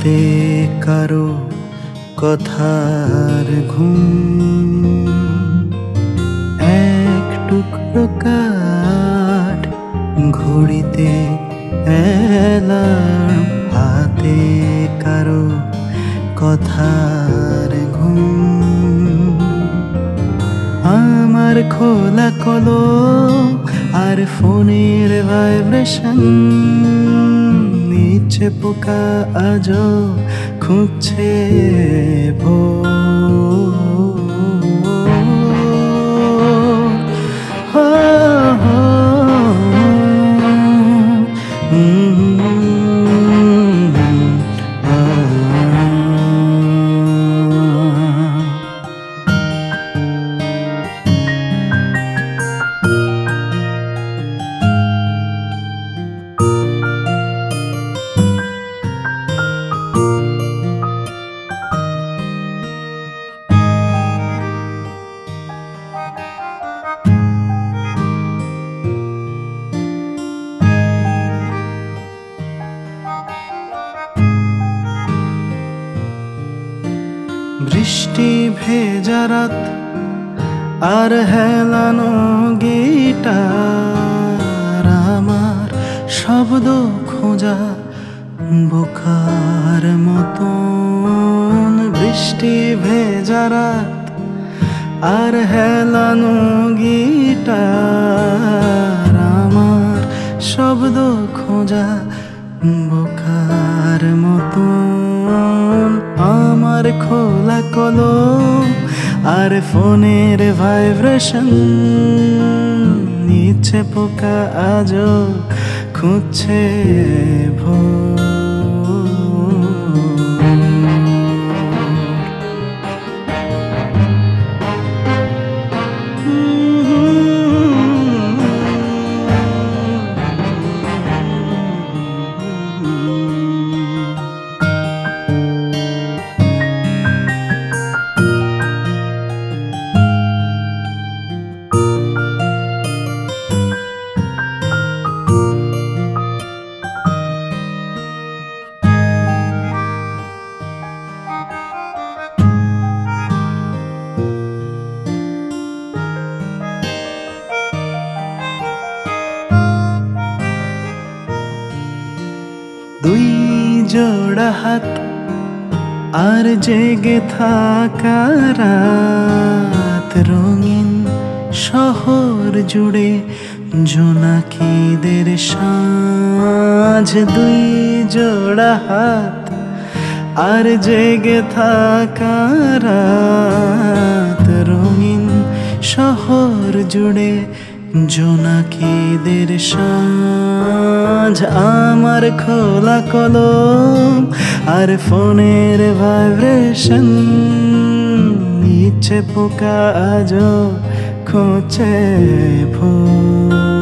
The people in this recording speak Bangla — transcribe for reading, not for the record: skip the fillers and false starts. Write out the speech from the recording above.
হাতে কারো কথার ঘুম, এক টুকরো কাঠ ঘড়িতে এলার্ম, হাতে কারো কথার ঘুম। আমার খোলা কলম আর ফোনের ভাইব্রেশন, নিচে পোকা আজও খুঁজছে ভোর। বৃষ্টি ভেজা রাত আর হেলানো গিটার, আমার শব্দ খোঁজা বোকার মতন। বৃষ্টি ভেজা রাত আর হেলানো গিটার, আমার শব্দ খোঁজা বোকার মতন। আমার খোলা কলম আর ফোনের ভাইব্রেশন, নিচে পোকা আজও খুঁজছে ভোর। দুই জোড়া হাত আর জেগে থাকা রাত, রঙিন শহর জুড়ে জোনাকিদের সাঁঝ। দুই জোড়া হাত আর জেগে থাকা রাত, রঙিন শহর জুড়ে জোনাকিদের সাঁঝ। আমার খোলা কলম আর ফোনের ভাইব্রেশন, নিচে পোকা আজও খুঁজছে ভোর।